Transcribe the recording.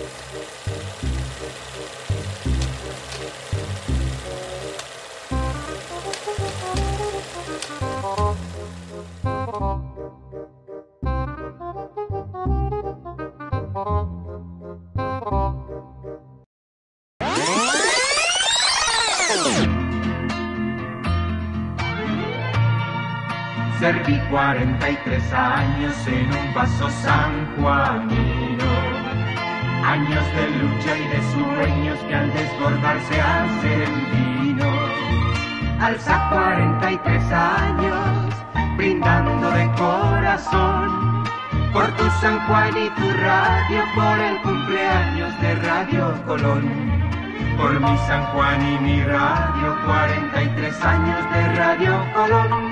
Serví 43 años en un vaso sanjuanino, años de lucha y de sueños que al desbordarse hacen vino. Alza 43 años, brindando de corazón, por tu San Juan y tu radio, por el cumpleaños de Radio Colón. Por mi San Juan y mi radio, 43 años de Radio Colón.